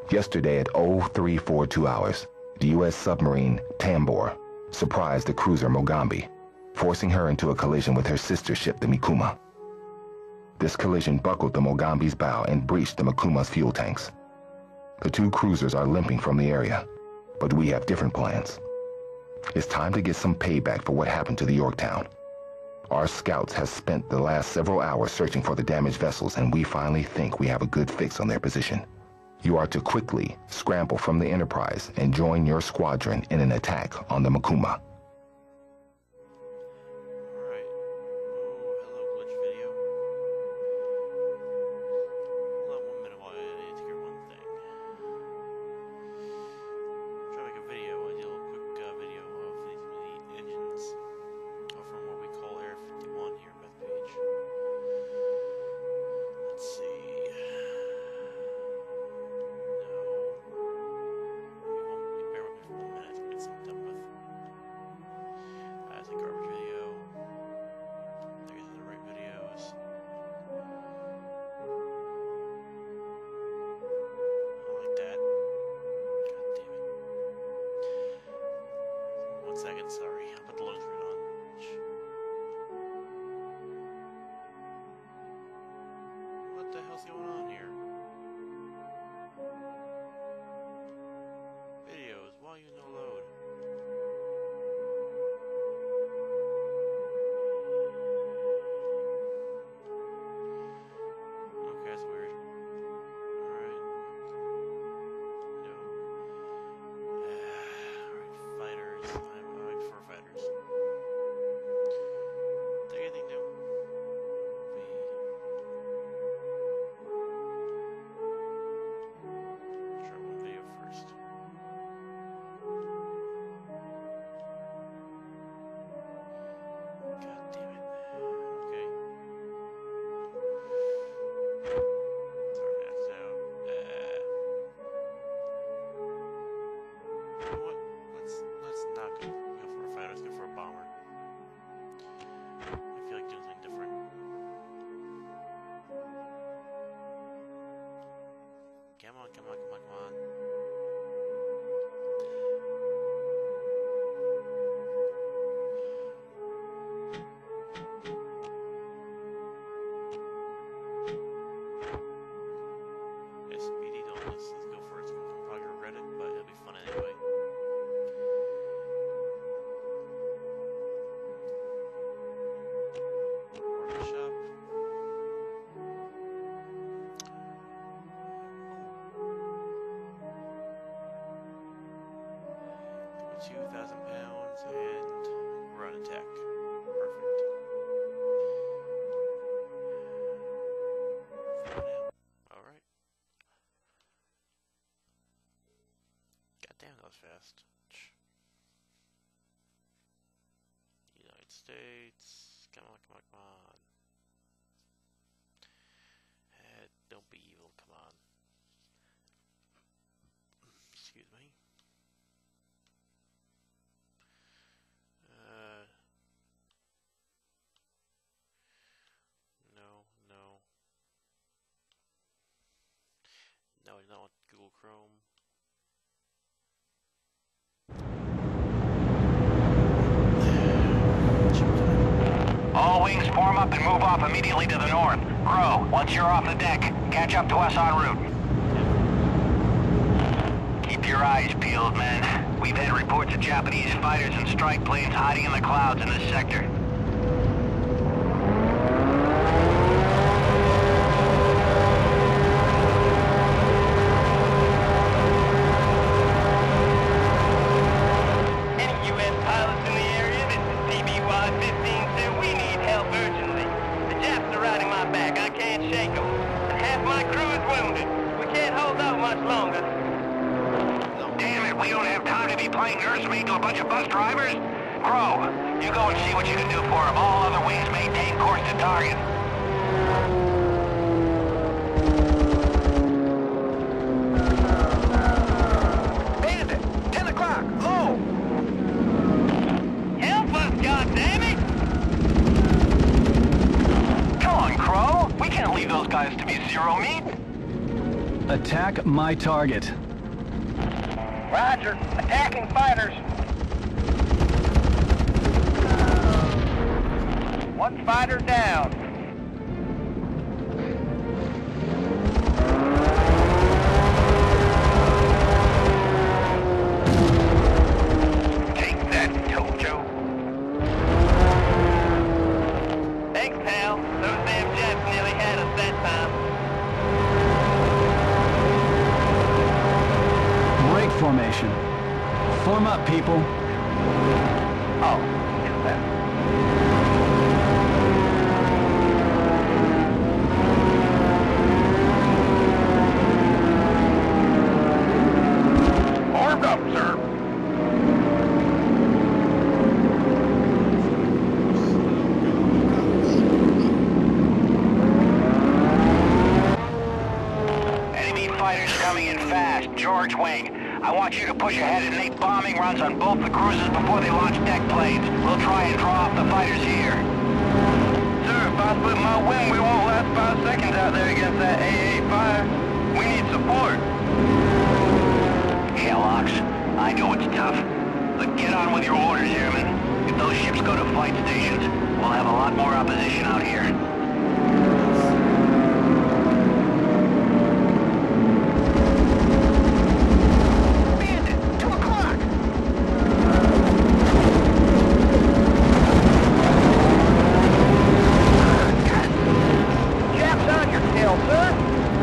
Yesterday at 0342 hours, the U.S. submarine Tambor surprised the cruiser Mogambi, forcing her into a collision with her sister ship, the Mikuma. This collision buckled the Mogambi's bow and breached the Mikuma's fuel tanks. The two cruisers are limping from the area, but we have different plans. It's time to get some payback for what happened to the Yorktown. Our scouts have spent the last several hours searching for the damaged vessels, and we finally think we have a good fix on their position. You are to quickly scramble from the Enterprise and join your squadron in an attack on the Mikuma. Alright. Oh, hello, glitch video. Hold on 1 minute while I need to hear one thing. I'm trying to make a video. I did a little quick video of the engines from what we call Area 51 here at Bethpage. Let's see. Second, sorry. I'll put the load screen on. What the hell's going on here? Videos, why you no load? Okay, that's weird. Alright. No. Alright, fighters. Fighters. Take anything new? Try one video first. God damn it. Okay. Sorry, that's out. You know what? Let's not go. Let's go for a bomber. I feel like doing something different. Come on, come on, come on, come on. SPD, don't let's go for it. I'll probably regret it, but it'll be fun anyway. £2,000 and run attack. Perfect. Alright. God damn, that was fast. United States. Come on, come on, come on. Don't be evil, come on. Excuse me. No, I don't want Google Chrome. All wings form up and move off immediately to the north. Crow, once you're off the deck, catch up to us en route. Keep your eyes peeled, men. We've had reports of Japanese fighters and strike planes hiding in the clouds in this sector. Playing nursemaid to a bunch of bus drivers? Crow, you go and see what you can do for him. All other wings maintain course to target. Bandit! 10 o'clock! Low! Help us, goddammit! Come on, Crow! We can't leave those guys to be zero meat! Attack my target. Roger. Attacking fighters. One fighter down. Take that, Tojo. Thanks, pal. Those damn jets nearly had us that time. Break formation. Form up, people. Oh, is that? Armed up, sir. Enemy fighters coming in fast. George Wing, I want you to push ahead and make bombing runs on both the cruisers before they launch deck planes. We'll try and draw off the fighters here. Sir, if I split my wing, we won't last 5 seconds out there against that AA fire. We need support. Hell, Ox, I know it's tough, but get on with your orders, airmen. If those ships go to flight stations, we'll have a lot more opposition out here. Bandit, 2 o'clock! Japs on your tail, sir!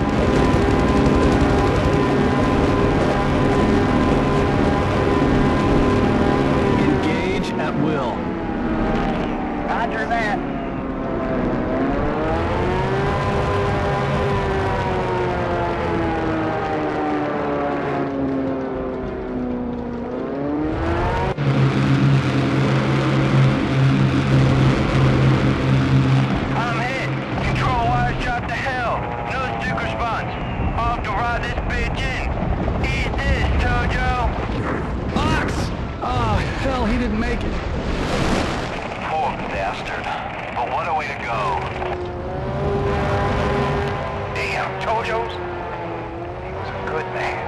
Engage at will. Roger that. I'm hit. Control wires shot to hell. No stick response. Off to ride this bitch in. Eat this, Tojo. Ox! Oh, hell, he didn't make it. Poor bastard. But what a way to go. Damn, Tojo's. He was a good man.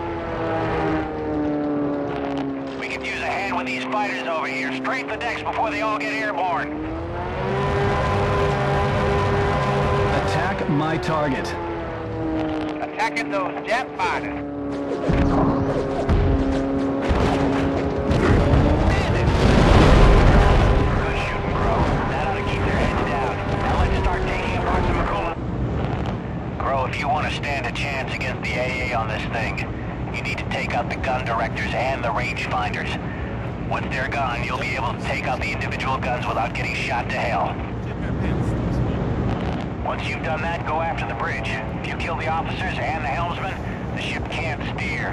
We could use a hand with these fighters over here. Strafe the decks before they all get airborne. Attack my target. Attacking those jet fighters. Good shooting, Crow. That ought to keep their heads down. Now let's start taking apart some Makula. Crow, if you want to stand a chance against the AA on this thing, you need to take out the gun directors and the rangefinders. Once they're gone, you'll be able to take out the individual guns without getting shot to hell. Once you've done that, go after the bridge. If you kill the officers and the helmsman, the ship can't steer.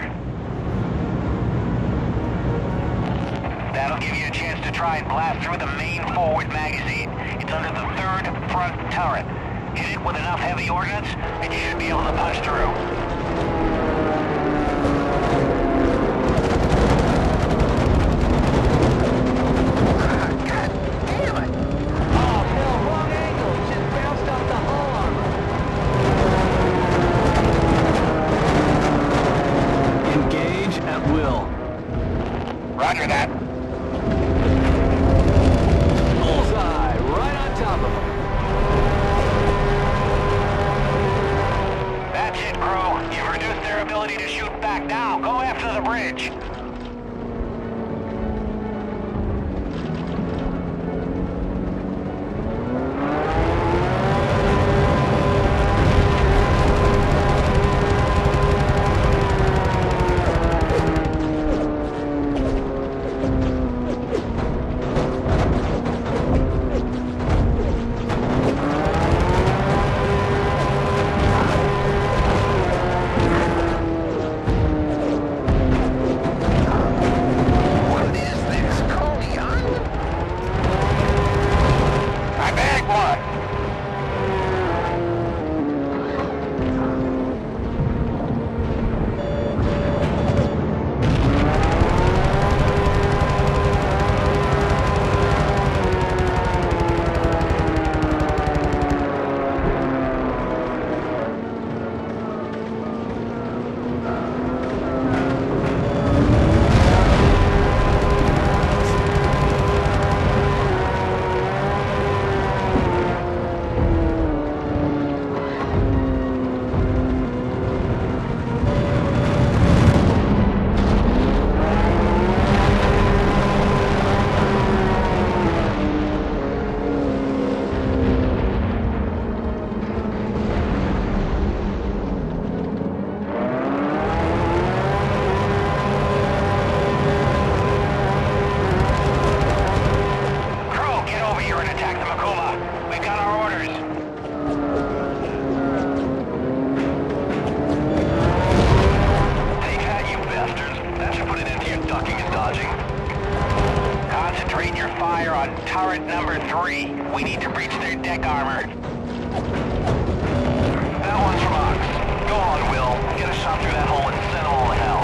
That'll give you a chance to try and blast through the main forward magazine. It's under the 3rd front turret. Hit it with enough heavy ordnance, and you should be able to punch through. Engage at will. Roger that. Bullseye, right on top of him. That's it, Crow. You've reduced their ability to shoot back. Now, go after turret number 3. We need to breach their deck armor. That one's from Ox. Go on, Will. Get a shot through that hole and send them all to hell.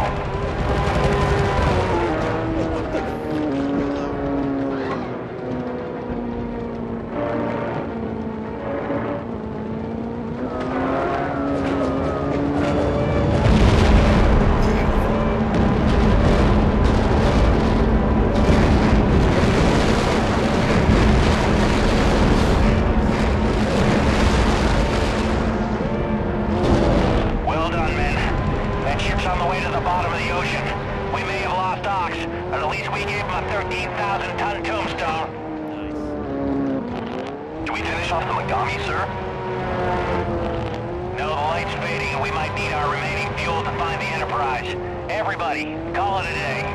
Off the Mogami, sir? No, the light's fading and we might need our remaining fuel to find the Enterprise. Everybody, call it a day.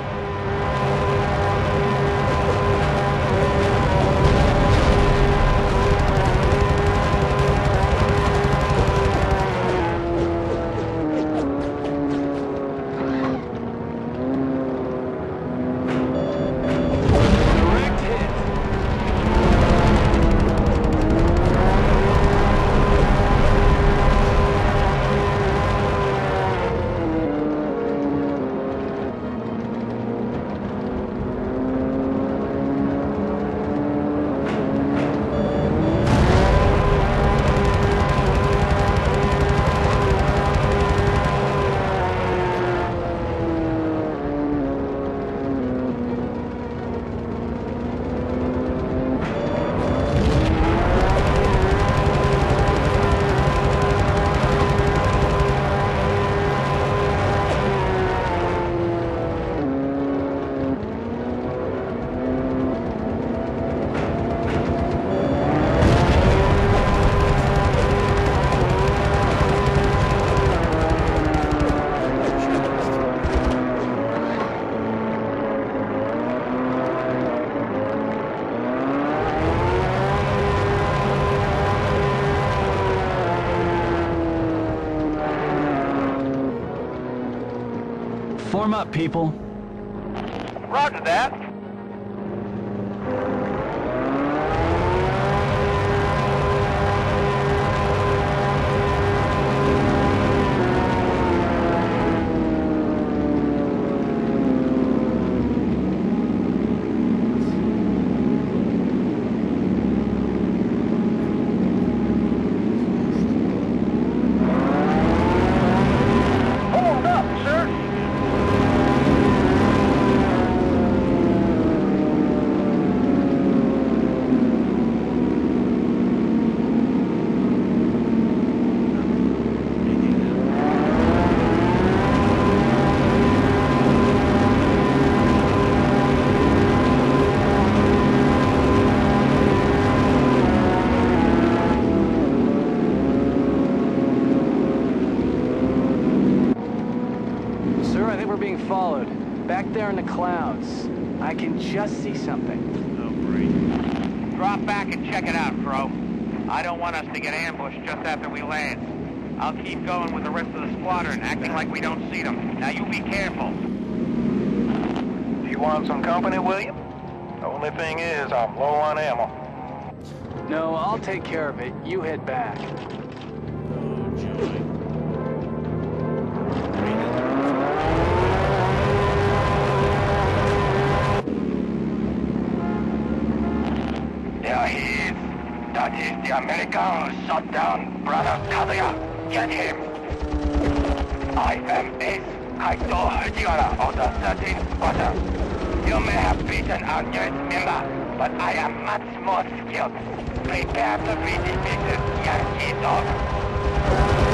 Form up, people. Roger that. Followed. Back there in the clouds. I can just see something. Oh, great. Drop back and check it out, Fro. I don't want us to get ambushed just after we land. I'll keep going with the rest of the squadron, acting like we don't see them. Now you be careful. You want some company, William? The only thing is, I'm low on ammo. No, I'll take care of it. You head back. Oh, joy. There he is. That is the American who shot down Brother Kazuya. Get him. I am Ace Kaito Fujiwara of the 13th Squadron. You may have beaten our newest member, but I am much more skilled. Prepare to be defeated, Yankee Dog.